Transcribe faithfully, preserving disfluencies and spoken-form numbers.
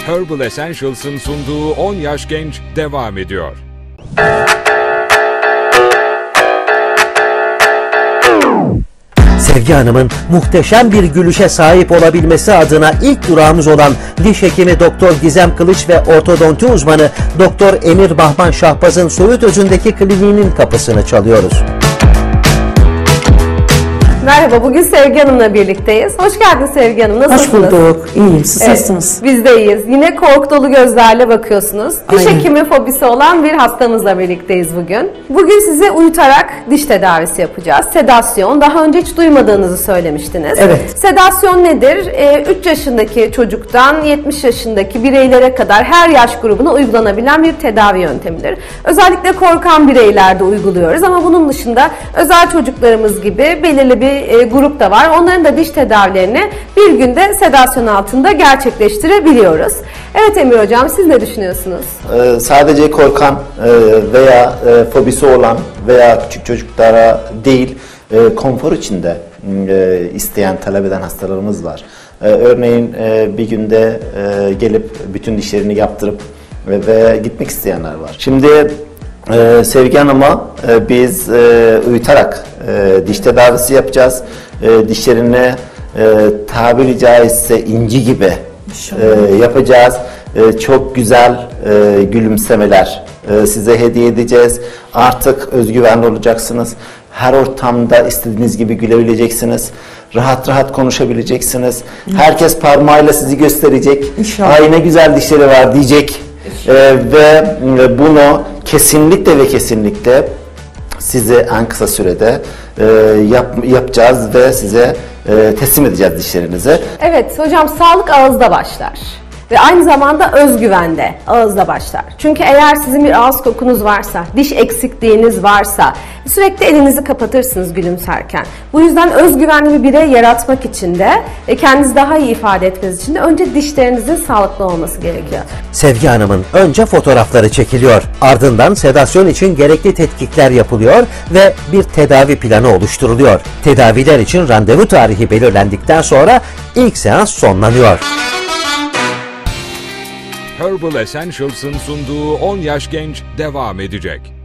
Herbal Essentials'ın sunduğu on Yaş Genç devam ediyor. Sevgi Hanım'ın muhteşem bir gülüşe sahip olabilmesi adına ilk durağımız olan diş hekimi Doktor Gizem Kılıç ve ortodonti uzmanı Doktor Emir Bahman Şahbaz'ın Söğütözü'ndeki kliniğinin kapısını çalıyoruz. Merhaba, bugün Sevgi Hanım'la birlikteyiz. Hoş geldin Sevgi Hanım, nasılsınız? Hoş bulduk, iyiyim. Siz Evet, nasılsınız? biz de iyiyiz. Yine korku dolu gözlerle bakıyorsunuz. Diş Aynen. hekimi fobisi olan bir hastamızla birlikteyiz bugün. Bugün size uyutarak diş tedavisi yapacağız. Sedasyon, daha önce hiç duymadığınızı söylemiştiniz. Evet. Sedasyon nedir? Ee, üç yaşındaki çocuktan yetmiş yaşındaki bireylere kadar her yaş grubuna uygulanabilen bir tedavi yöntemidir. Özellikle korkan bireylerde uyguluyoruz ama bunun dışında özel çocuklarımız gibi belirli bir e, grup da var. Onların da diş tedavilerini bir günde sedasyon altında gerçekleştirebiliyoruz. Evet Emir Hocam, siz ne düşünüyorsunuz? Ee, sadece korkan e, veya e, fobisi olan veya küçük çocuklara değil, e, konfor içinde e, isteyen, talep eden hastalarımız var. E, örneğin e, bir günde e, gelip bütün dişlerini yaptırıp ve, ve gitmek isteyenler var. Şimdi e, Sevgi Hanım'a e, biz e, uyutarak e, diş tedavisi yapacağız. E, dişlerini e, tabiri caizse inci gibi e, yapacağız. E, çok güzel e, gülümsemeler e, size hediye edeceğiz. Artık özgüvenli olacaksınız. Her ortamda istediğiniz gibi gülebileceksiniz. Rahat rahat konuşabileceksiniz. Herkes parmağıyla sizi gösterecek. İnşallah. Ay ne güzel dişleri var diyecek. E, ve e, bunu kesinlikle ve kesinlikle size en kısa sürede e, yap, yapacağız ve size e, teslim edeceğiz dişlerinizi. Evet hocam, sağlık ağızda başlar. Ve aynı zamanda özgüvende ağızda başlar. Çünkü eğer sizin bir ağız kokunuz varsa, diş eksikliğiniz varsa sürekli elinizi kapatırsınız gülümserken. Bu yüzden özgüvenli bir birey yaratmak için de ve kendinizi daha iyi ifade etmeniz için de önce dişlerinizin sağlıklı olması gerekiyor. Sevgi Hanım'ın önce fotoğrafları çekiliyor. Ardından sedasyon için gerekli tetkikler yapılıyor ve bir tedavi planı oluşturuluyor. Tedaviler için randevu tarihi belirlendikten sonra ilk seans sonlanıyor. Herbal Essentials'ın sunduğu on Yaş Genç devam edecek.